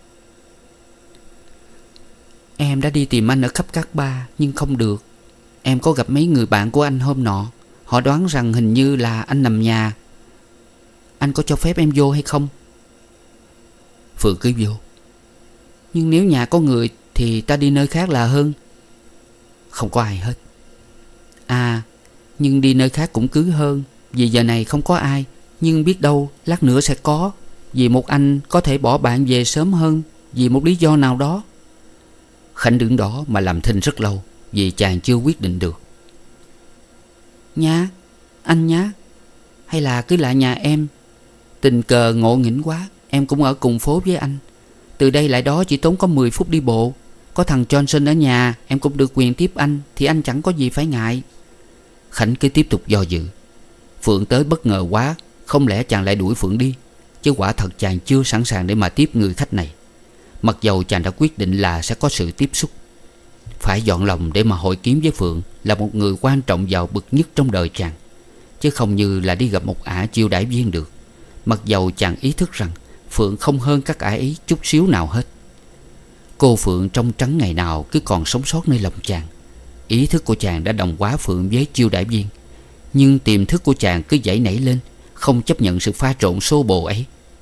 Em đã đi tìm anh ở khắp các bar nhưng không được. Em có gặp mấy người bạn của anh hôm nọ, họ đoán rằng hình như là anh nằm nhà. Anh có cho phép em vô hay không? Phượng cứ vô. Nhưng nếu nhà có người thì ta đi nơi khác là hơn. Không có ai hết. À, nhưng đi nơi khác cũng cứ hơn, vì giờ này không có ai. Nhưng biết đâu lát nữa sẽ có, vì một anh có thể bỏ bạn về sớm hơn vì một lý do nào đó. Khánh đứng đó mà làm thinh rất lâu, vì chàng chưa quyết định được. Nhá, anh nhá, hay là cứ lại nhà em. Tình cờ ngộ nghĩnh quá, em cũng ở cùng phố với anh. Từ đây lại đó chỉ tốn có mười phút đi bộ. Có thằng Johnson ở nhà, em cũng được quyền tiếp anh, thì anh chẳng có gì phải ngại. Khánh cứ tiếp tục do dự. Phượng tới bất ngờ quá, không lẽ chàng lại đuổi Phượng đi? Chứ quả thật chàng chưa sẵn sàng để mà tiếp người khách này. Mặc dầu chàng đã quyết định là sẽ có sự tiếp xúc. Phải dọn lòng để mà hội kiếm với Phượng là một người quan trọng vào bậc nhất trong đời chàng, chứ không như là đi gặp một ả chiêu đãi viên được. Mặc dầu chàng ý thức rằng Phượng không hơn các ả ấy chút xíu nào hết. Cô Phượng trong trắng ngày nào cứ còn sống sót nơi lòng chàng. Ý thức của chàng đã đồng hóa Phượng với chiêu đãi viên, nhưng tiềm thức của chàng cứ dãy nảy lên, không chấp nhận sự pha trộn xô bồ ấy.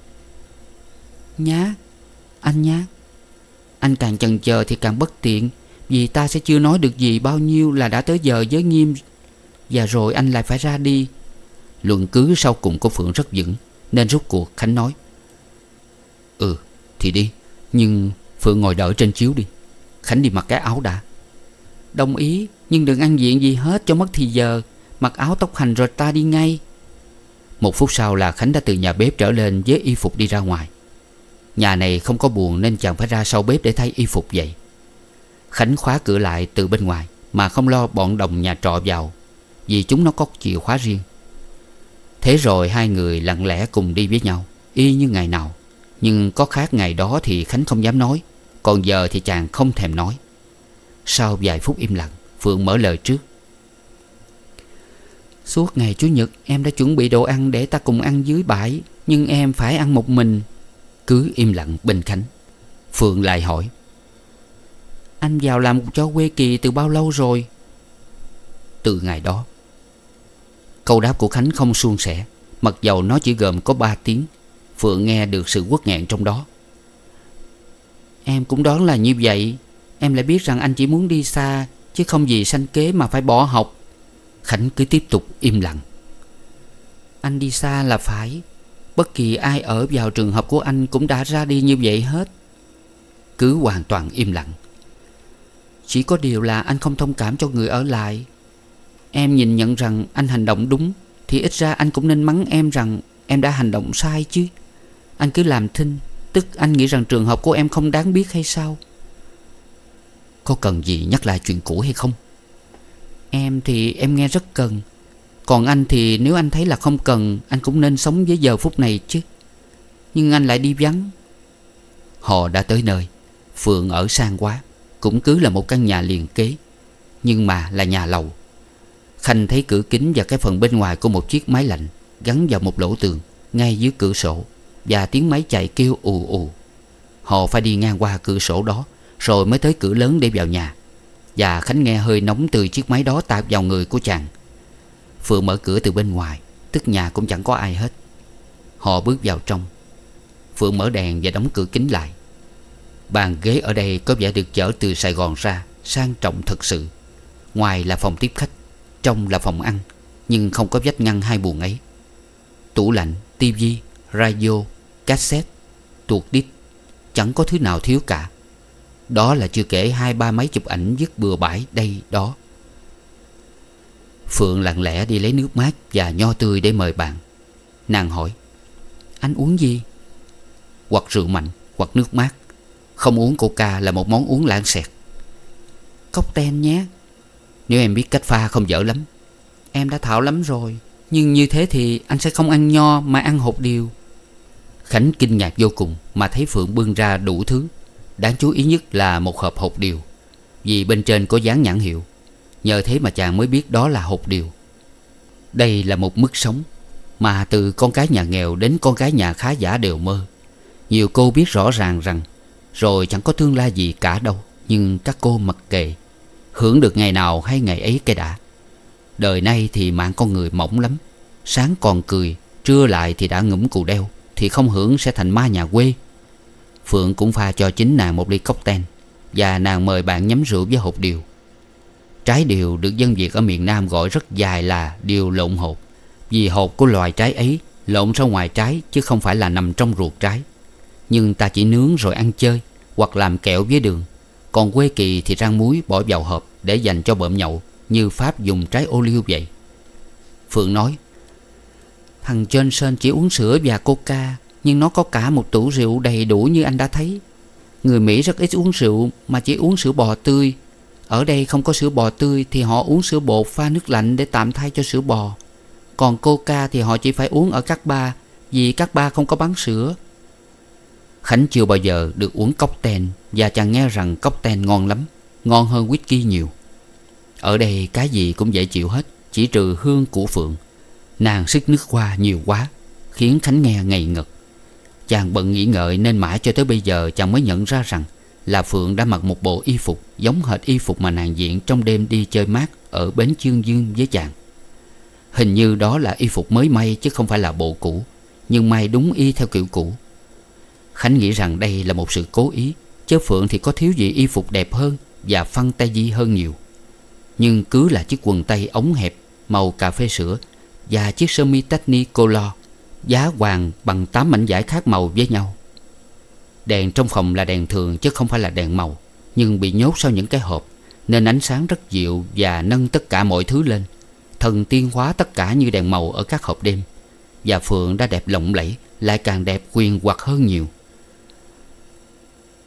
Nhá, anh nhá. Anh càng chần chờ thì càng bất tiện, vì ta sẽ chưa nói được gì bao nhiêu là đã tới giờ giới nghiêm, và rồi anh lại phải ra đi. Luận cứ sau cùng của Phượng rất vững, nên rút cuộc Khánh nói: Ừ thì đi, nhưng Phượng ngồi đợi trên chiếu đi. Khánh đi mặc cái áo đã. Đồng ý, nhưng đừng ăn diện gì hết cho mất thì giờ. Mặc áo tóc hành rồi ta đi ngay. Một phút sau là Khánh đã từ nhà bếp trở lên với y phục đi ra ngoài. Nhà này không có buồng nên chàng phải ra sau bếp để thay y phục vậy. Khánh khóa cửa lại từ bên ngoài mà không lo bọn đồng nhà trọ vào, vì chúng nó có chìa khóa riêng. Thế rồi hai người lặng lẽ cùng đi với nhau, y như ngày nào. Nhưng có khác ngày đó thì Khánh không dám nói, còn giờ thì chàng không thèm nói. Sau vài phút im lặng, Phượng mở lời trước. Suốt ngày Chủ nhật em đã chuẩn bị đồ ăn để ta cùng ăn dưới bãi, nhưng em phải ăn một mình. Cứ im lặng bên Khánh, Phượng lại hỏi: Anh vào làm cho Quê Kỳ từ bao lâu rồi? Từ ngày đó. Câu đáp của Khánh không suôn sẻ, mặc dầu nó chỉ gồm có ba tiếng. Phượng nghe được sự uất nghẹn trong đó. Em cũng đoán là như vậy. Em lại biết rằng anh chỉ muốn đi xa, chứ không vì sanh kế mà phải bỏ học. Khánh cứ tiếp tục im lặng. Anh đi xa là phải. Bất kỳ ai ở vào trường hợp của anh cũng đã ra đi như vậy hết. Cứ hoàn toàn im lặng. Chỉ có điều là anh không thông cảm cho người ở lại. Em nhìn nhận rằng anh hành động đúng, thì ít ra anh cũng nên mắng em rằng em đã hành động sai chứ. Anh cứ làm thinh, tức anh nghĩ rằng trường hợp của em không đáng biết hay sao? Có cần gì nhắc lại chuyện cũ hay không? Em thì em nghe rất cần. Còn anh thì nếu anh thấy là không cần, anh cũng nên sống với giờ phút này chứ. Nhưng anh lại đi vắng. Họ đã tới nơi. Phượng ở sang quá, cũng cứ là một căn nhà liền kế, nhưng mà là nhà lầu. Khanh thấy cửa kính và cái phần bên ngoài của một chiếc máy lạnh gắn vào một lỗ tường ngay dưới cửa sổ, và tiếng máy chạy kêu ù ù. Họ phải đi ngang qua cửa sổ đó rồi mới tới cửa lớn để vào nhà. Và Khánh nghe hơi nóng từ chiếc máy đó tạt vào người của chàng. Phượng mở cửa từ bên ngoài, tức nhà cũng chẳng có ai hết. Họ bước vào trong. Phượng mở đèn và đóng cửa kính lại. Bàn ghế ở đây có vẻ được chở từ Sài Gòn ra, sang trọng thật sự. Ngoài là phòng tiếp khách, trong là phòng ăn, nhưng không có vách ngăn hai buồng ấy. Tủ lạnh, tivi, radio, cassette, tuột đít, chẳng có thứ nào thiếu cả. Đó là chưa kể hai ba máy chụp ảnh vứt bừa bãi đây đó. Phượng lặng lẽ đi lấy nước mát và nho tươi để mời bạn. Nàng hỏi: Anh uống gì? Hoặc rượu mạnh, hoặc nước mát. Không uống coca là một món uống lãng xẹt. Cocktail nhé. Nếu em biết cách pha không dở lắm. Em đã thạo lắm rồi. Nhưng như thế thì anh sẽ không ăn nho mà ăn hột điều. Khánh kinh ngạc vô cùng mà thấy Phượng bưng ra đủ thứ. Đáng chú ý nhất là một hộp hột điều, vì bên trên có dán nhãn hiệu. Nhờ thế mà chàng mới biết đó là hột điều. Đây là một mức sống mà từ con cái nhà nghèo đến con gái nhà khá giả đều mơ. Nhiều cô biết rõ ràng rằng rồi chẳng có tương lai gì cả đâu, nhưng các cô mặc kệ, hưởng được ngày nào hay ngày ấy cái đã. Đời nay thì mạng con người mỏng lắm. Sáng còn cười, trưa lại thì đã ngủm cù đeo, thì không hưởng sẽ thành ma nhà quê. Phượng cũng pha cho chính nàng một ly cocktail, và nàng mời bạn nhắm rượu với hột điều. Trái điều được dân Việt ở miền Nam gọi rất dài là điều lộn hột, vì hột của loài trái ấy lộn ra ngoài trái chứ không phải là nằm trong ruột trái. Nhưng ta chỉ nướng rồi ăn chơi, hoặc làm kẹo với đường. Còn Quê Kỳ thì rang muối bỏ vào hộp để dành cho bợm nhậu, như Pháp dùng trái ô liu vậy. Phượng nói: Thằng Johnson chỉ uống sữa và coca, nhưng nó có cả một tủ rượu đầy đủ như anh đã thấy. Người Mỹ rất ít uống rượu mà chỉ uống sữa bò tươi. Ở đây không có sữa bò tươi thì họ uống sữa bột pha nước lạnh để tạm thay cho sữa bò. Còn coca thì họ chỉ phải uống ở các bar, vì các bar không có bán sữa. Khánh chưa bao giờ được uống cocktail, và chàng nghe rằng cocktail ngon lắm, ngon hơn whisky nhiều. Ở đây cái gì cũng dễ chịu hết, chỉ trừ hương của Phượng. Nàng xức nước hoa nhiều quá, khiến Khánh nghe ngây ngật. Chàng bận nghĩ ngợi nên mãi cho tới bây giờ chàng mới nhận ra rằng là Phượng đã mặc một bộ y phục giống hệt y phục mà nàng diện trong đêm đi chơi mát ở bến Chương Dương với chàng. Hình như đó là y phục mới may chứ không phải là bộ cũ, nhưng may đúng y theo kiểu cũ. Khánh nghĩ rằng đây là một sự cố ý, chứ Phượng thì có thiếu gì y phục đẹp hơn và phăng tay di hơn nhiều. Nhưng cứ là chiếc quần tây ống hẹp màu cà phê sữa và chiếc sơ mi Technicolor giá hoàng bằng tám mảnh vải khác màu với nhau. Đèn trong phòng là đèn thường chứ không phải là đèn màu, nhưng bị nhốt sau những cái hộp, nên ánh sáng rất dịu và nâng tất cả mọi thứ lên, thần tiên hóa tất cả như đèn màu ở các hộp đêm. Và Phượng đã đẹp lộng lẫy, lại càng đẹp quyền hoặc hơn nhiều.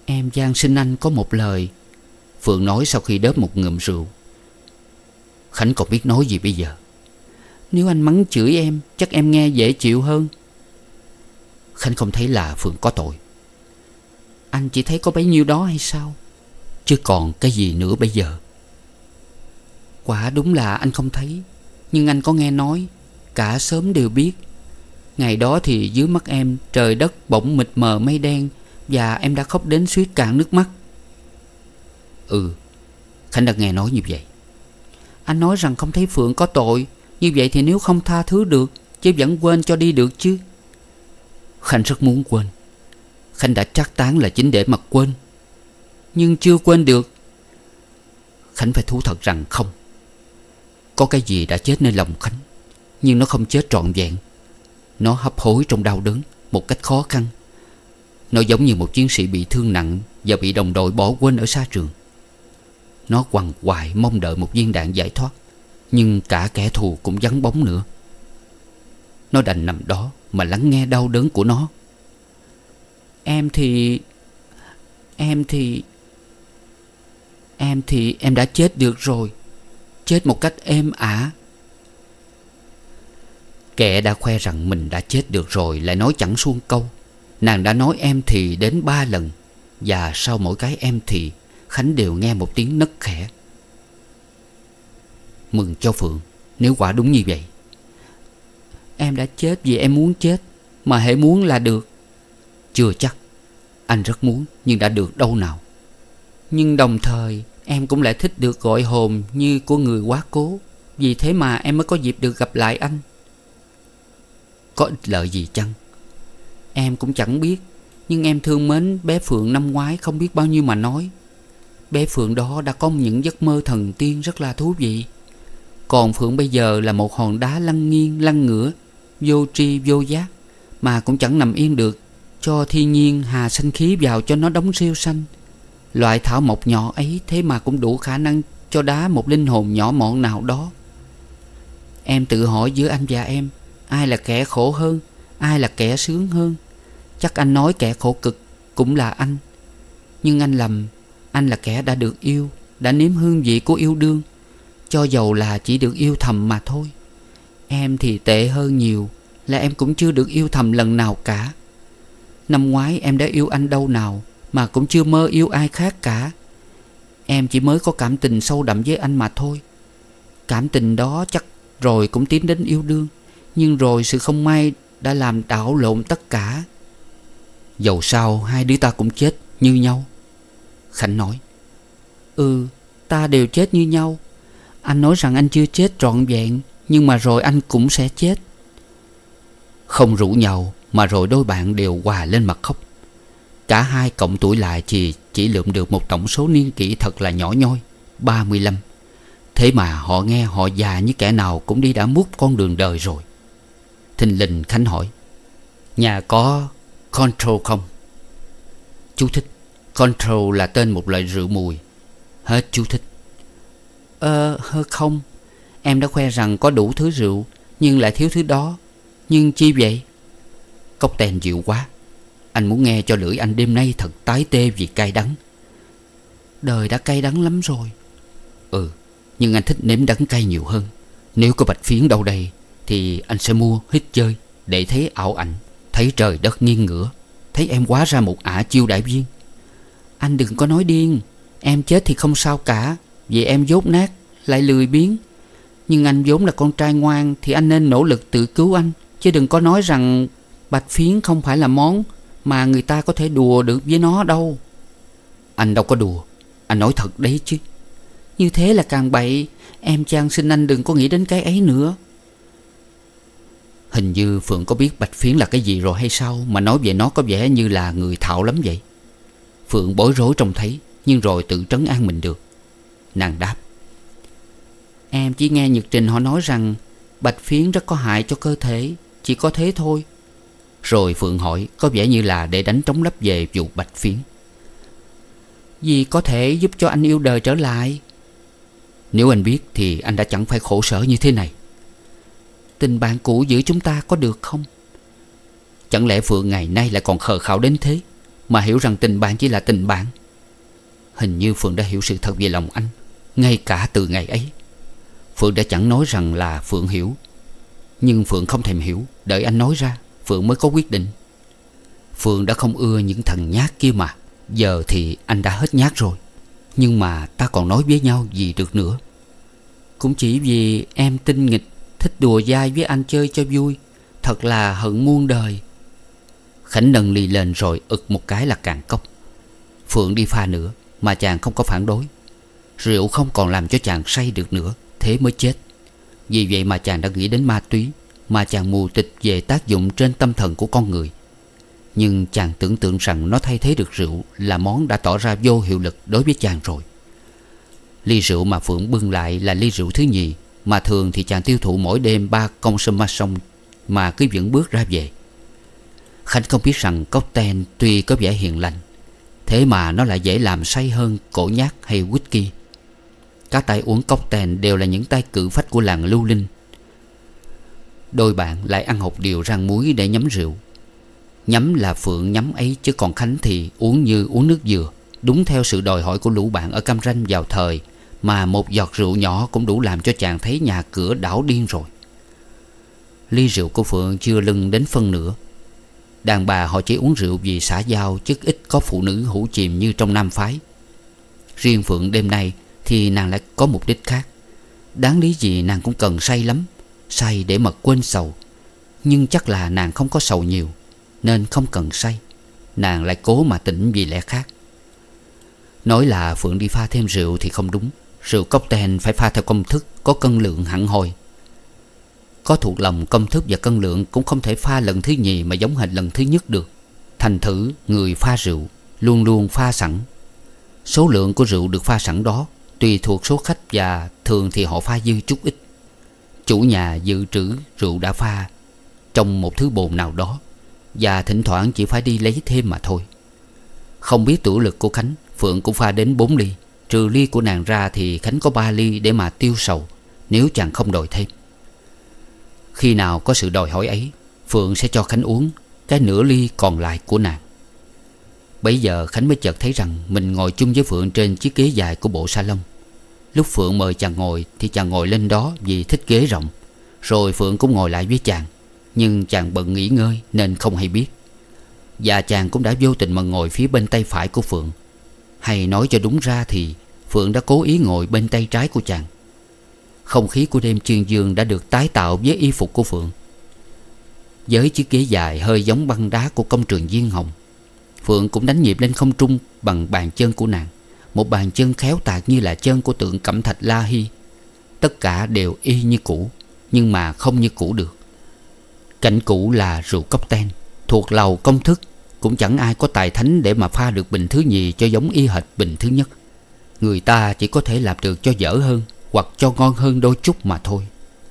Em van xin anh có một lời, Phượng nói sau khi đớp một ngụm rượu. Khánh còn biết nói gì bây giờ. Nếu anh mắng chửi em, chắc em nghe dễ chịu hơn. Khánh không thấy là Phượng có tội. Anh chỉ thấy có bấy nhiêu đó hay sao? Chứ còn cái gì nữa bây giờ? Quả đúng là anh không thấy, nhưng anh có nghe nói, cả xóm đều biết. Ngày đó thì dưới mắt em trời đất bỗng mịt mờ mây đen, và em đã khóc đến suýt cạn nước mắt. Ừ, Khánh đã nghe nói như vậy. Anh nói rằng không thấy Phượng có tội. Như vậy thì nếu không tha thứ được, chứ vẫn quên cho đi được chứ? Khánh rất muốn quên. Khánh đã trác tán là chính để mà quên, nhưng chưa quên được. Khánh phải thú thật rằng không. Có cái gì đã chết nơi lòng Khánh, nhưng nó không chết trọn vẹn. Nó hấp hối trong đau đớn một cách khó khăn. Nó giống như một chiến sĩ bị thương nặng và bị đồng đội bỏ quên ở xa trường. Nó quằn quại mong đợi một viên đạn giải thoát, nhưng cả kẻ thù cũng vắng bóng nữa. Nó đành nằm đó mà lắng nghe đau đớn của nó. Em thì Em thì Em thì em đã chết được rồi. Chết một cách êm ả. Kẻ đã khoe rằng mình đã chết được rồi lại nói chẳng suông câu. Nàng đã nói em thì đến ba lần, và sau mỗi cái em thì Khánh đều nghe một tiếng nấc khẽ. Mừng cho Phượng nếu quả đúng như vậy. Em đã chết vì em muốn chết, mà hễ muốn là được. Chưa chắc. Anh rất muốn, nhưng đã được đâu nào. Nhưng đồng thời em cũng lại thích được gọi hồn như của người quá cố. Vì thế mà em mới có dịp được gặp lại anh. Có ích lợi gì chăng? Em cũng chẳng biết, nhưng em thương mến bé Phượng năm ngoái không biết bao nhiêu mà nói. Bé Phượng đó đã có những giấc mơ thần tiên rất là thú vị. Còn Phượng bây giờ là một hòn đá lăn nghiêng lăn ngửa, vô tri vô giác, mà cũng chẳng nằm yên được, cho thiên nhiên hà sanh khí vào cho nó đóng rêu xanh. Loại thảo mộc nhỏ ấy thế mà cũng đủ khả năng cho đá một linh hồn nhỏ mọn nào đó. Em tự hỏi giữa anh và em, ai là kẻ khổ hơn, ai là kẻ sướng hơn? Chắc anh nói kẻ khổ cực cũng là anh. Nhưng anh lầm. Anh là kẻ đã được yêu, đã nếm hương vị của yêu đương, cho dầu là chỉ được yêu thầm mà thôi. Em thì tệ hơn nhiều, là em cũng chưa được yêu thầm lần nào cả. Năm ngoái em đã yêu anh đâu nào, mà cũng chưa mơ yêu ai khác cả. Em chỉ mới có cảm tình sâu đậm với anh mà thôi. Cảm tình đó chắc rồi cũng tiến đến yêu đương, nhưng rồi sự không may đã làm đảo lộn tất cả. Dầu sao hai đứa ta cũng chết như nhau, Khánh nói. Ừ, ta đều chết như nhau. Anh nói rằng anh chưa chết trọn vẹn, nhưng mà rồi anh cũng sẽ chết. Không rủ nhau mà rồi đôi bạn đều hòa lên mặt khóc. Cả hai cộng tuổi lại thì chỉ lượm được một tổng số niên kỷ thật là nhỏ nhoi, ba mươi lăm. Thế mà họ nghe họ già như kẻ nào cũng đi đã mút con đường đời rồi. Thình lình Khánh hỏi: nhà có Control không? Chú thích: Control là tên một loại rượu mùi. Hết chú thích. Ờ hơ không. Em đã khoe rằng có đủ thứ rượu, nhưng lại thiếu thứ đó. Nhưng chi vậy? Cốc tên dịu quá. Anh muốn nghe cho lưỡi anh đêm nay thật tái tê vì cay đắng. Đời đã cay đắng lắm rồi. Ừ, nhưng anh thích nếm đắng cay nhiều hơn. Nếu có bạch phiến đâu đây thì anh sẽ mua hít chơi, để thấy ảo ảnh, thấy trời đất nghiêng ngửa, thấy em hóa ra một ả chiêu đại viên. Anh đừng có nói điên. Em chết thì không sao cả, vì em dốt nát, lại lười biếng. Nhưng anh vốn là con trai ngoan, thì anh nên nỗ lực tự cứu anh, chứ đừng có nói rằng bạch phiến không phải là món mà người ta có thể đùa được với nó đâu. Anh đâu có đùa, anh nói thật đấy chứ. Như thế là càng bậy. Em chan xin anh đừng có nghĩ đến cái ấy nữa. Hình như Phượng có biết bạch phiến là cái gì rồi hay sao, mà nói về nó có vẻ như là người thạo lắm vậy. Phượng bối rối trông thấy, nhưng rồi tự trấn an mình được. Nàng đáp: em chỉ nghe nhật trình họ nói rằng bạch phiến rất có hại cho cơ thể, chỉ có thế thôi. Rồi Phượng hỏi, có vẻ như là để đánh trống lấp về vụ bạch phiến: vì có thể giúp cho anh yêu đời trở lại. Nếu anh biết thì anh đã chẳng phải khổ sở như thế này. Tình bạn cũ giữa chúng ta có được không? Chẳng lẽ Phượng ngày nay lại còn khờ khạo đến thế? mà hiểu rằng tình bạn chỉ là tình bạn. Hình như Phượng đã hiểu sự thật về lòng anh ngay cả từ ngày ấy. Phượng đã chẳng nói rằng là Phượng hiểu, nhưng Phượng không thèm hiểu. Đợi anh nói ra Phượng mới có quyết định. Phượng đã không ưa những thằng nhát kia mà. Giờ thì anh đã hết nhát rồi, nhưng mà ta còn nói với nhau gì được nữa. Cũng chỉ vì em tinh nghịch, thích đùa dai với anh chơi cho vui. Thật là hận muôn đời. Khánh nâng ly lên rồi ực một cái là cạn cốc. Phượng đi pha nữa mà chàng không có phản đối. Rượu không còn làm cho chàng say được nữa, thế mới chết. Vì vậy mà chàng đã nghĩ đến ma túy, mà chàng mù tịch về tác dụng trên tâm thần của con người. Nhưng chàng tưởng tượng rằng nó thay thế được rượu là món đã tỏ ra vô hiệu lực đối với chàng rồi. Ly rượu mà Phượng bưng lại là ly rượu thứ nhì, mà thường thì chàng tiêu thụ mỗi đêm ba consommation mà cứ vẫn bước ra về. Khánh không biết rằng cocktail tuy có vẻ hiền lành, thế mà nó lại dễ làm say hơn cỗ nhát hay whisky. Các tay uống cocktail đều là những tay cự phách của làng lưu linh. Đôi bạn lại ăn hột điều rang muối để nhắm rượu. Nhắm là Phượng nhắm ấy, chứ còn Khánh thì uống như uống nước dừa, đúng theo sự đòi hỏi của lũ bạn ở Cam Ranh vào thời mà một giọt rượu nhỏ cũng đủ làm cho chàng thấy nhà cửa đảo điên rồi. Ly rượu của Phượng chưa lưng đến phân nửa. Đàn bà họ chỉ uống rượu vì xã giao, chứ ít có phụ nữ hữu chìm như trong nam phái. Riêng Phượng đêm nay thì nàng lại có mục đích khác. Đáng lý gì nàng cũng cần say lắm, say để mà quên sầu. Nhưng chắc là nàng không có sầu nhiều, nên không cần say. Nàng lại cố mà tỉnh vì lẽ khác. Nói là Phượng đi pha thêm rượu thì không đúng. Rượu cocktail phải pha theo công thức, có cân lượng hẳn hoi. Có thuộc lòng công thức và cân lượng cũng không thể pha lần thứ nhì mà giống hệt lần thứ nhất được. Thành thử người pha rượu luôn luôn pha sẵn. Số lượng của rượu được pha sẵn đó tùy thuộc số khách, và thường thì họ pha dư chút ít. Chủ nhà dự trữ rượu đã pha trong một thứ bồn nào đó, và thỉnh thoảng chỉ phải đi lấy thêm mà thôi. Không biết tửu lực của Khánh, Phượng cũng pha đến bốn ly. Trừ ly của nàng ra thì Khánh có ba ly để mà tiêu sầu, nếu chàng không đòi thêm. Khi nào có sự đòi hỏi ấy, Phượng sẽ cho Khánh uống cái nửa ly còn lại của nàng. Bấy giờ Khánh mới chợt thấy rằng mình ngồi chung với Phượng trên chiếc ghế dài của bộ salon. Lúc Phượng mời chàng ngồi thì chàng ngồi lên đó vì thích ghế rộng. Rồi Phượng cũng ngồi lại với chàng, nhưng chàng bận nghỉ ngơi nên không hay biết. Và chàng cũng đã vô tình mà ngồi phía bên tay phải của Phượng. Hay nói cho đúng ra thì Phượng đã cố ý ngồi bên tay trái của chàng. Không khí của đêm Chương Dương đã được tái tạo với y phục của Phượng. Với chiếc ghế dài hơi giống băng đá của công trường Diên Hồng, Phượng cũng đánh nhịp lên không trung bằng bàn chân của nàng. Một bàn chân khéo tạc như là chân của tượng cẩm thạch La Hy. Tất cả đều y như cũ, nhưng mà không như cũ được. Cảnh cũ là rượu cocktail thuộc lầu công thức. Cũng chẳng ai có tài thánh để mà pha được bình thứ nhì cho giống y hệt bình thứ nhất. Người ta chỉ có thể làm được cho dở hơn hoặc cho ngon hơn đôi chút mà thôi.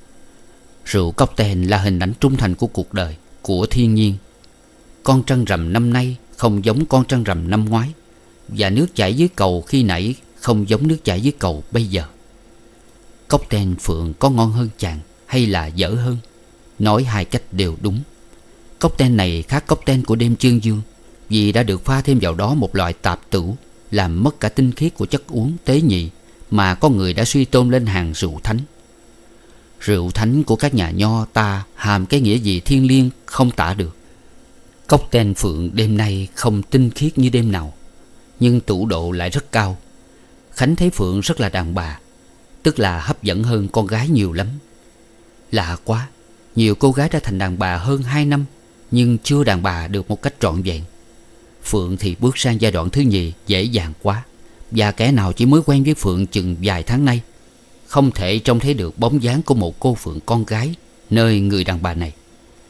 Rượu cocktail là hình ảnh trung thành của cuộc đời, của thiên nhiên. Con trăng rằm năm nay không giống con trăng rằm năm ngoái, và nước chảy dưới cầu khi nãy không giống nước chảy dưới cầu bây giờ. Cocktail Phượng có ngon hơn chàng hay là dở hơn? Nói hai cách đều đúng. Cocktail này khác cocktail của đêm Chương Dương, vì đã được pha thêm vào đó một loại tạp tửu, làm mất cả tinh khiết của chất uống tế nhị mà có người đã suy tôn lên hàng rượu thánh. Rượu thánh của các nhà nho ta hàm cái nghĩa gì thiêng liêng không tả được. Cocktail Phượng đêm nay không tinh khiết như đêm nào, nhưng tửu độ lại rất cao. Khánh thấy Phượng rất là đàn bà, tức là hấp dẫn hơn con gái nhiều lắm. Lạ quá, nhiều cô gái đã thành đàn bà hơn hai năm nhưng chưa đàn bà được một cách trọn vẹn. Phượng thì bước sang giai đoạn thứ nhì dễ dàng quá, và kẻ nào chỉ mới quen với Phượng chừng vài tháng nay không thể trông thấy được bóng dáng của một cô Phượng con gái nơi người đàn bà này.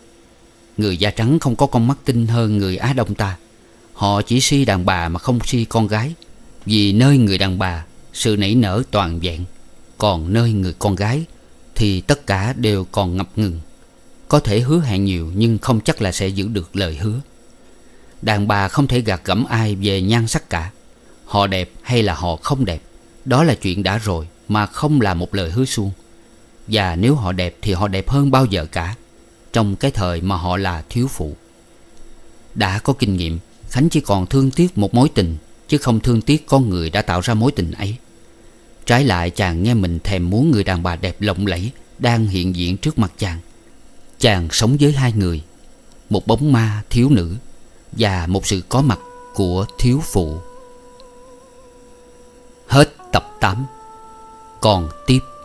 Người da trắng không có con mắt tinh hơn người Á Đông ta. Họ chỉ si đàn bà mà không si con gái, vì nơi người đàn bà sự nảy nở toàn vẹn, còn nơi người con gái thì tất cả đều còn ngập ngừng. Có thể hứa hẹn nhiều nhưng không chắc là sẽ giữ được lời hứa. Đàn bà không thể gạt gẫm ai về nhan sắc cả. Họ đẹp hay là họ không đẹp, đó là chuyện đã rồi mà không là một lời hứa suông. Và nếu họ đẹp thì họ đẹp hơn bao giờ cả, trong cái thời mà họ là thiếu phụ. Đã có kinh nghiệm, Khánh chỉ còn thương tiếc một mối tình, chứ không thương tiếc con người đã tạo ra mối tình ấy. Trái lại, chàng nghe mình thèm muốn người đàn bà đẹp lộng lẫy đang hiện diện trước mặt chàng. Chàng sống với hai người, một bóng ma thiếu nữ và một sự có mặt của thiếu phụ. Hết tập tám. Còn tiếp.